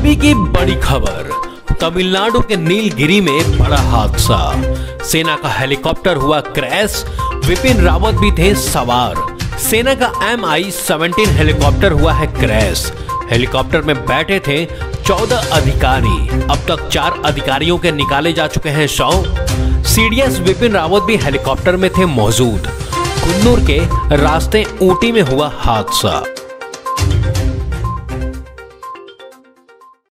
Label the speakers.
Speaker 1: अभी की बड़ी खबर, तमिलनाडु के नीलगिरी में बड़ा हादसा, सेना का हेलीकॉप्टर हुआ क्रैश, विपिन रावत भी थे सवार। सेना का Mi-17 हेलीकॉप्टर हुआ है क्रैश। हेलीकॉप्टर में बैठे थे 14 अधिकारी। अब तक 4 अधिकारियों के निकाले जा चुके हैं शव। सीडीएस विपिन रावत भी हेलीकॉप्टर में थे मौजूद। कुन्नूर के रास्ते ऊटी में हुआ हादसा।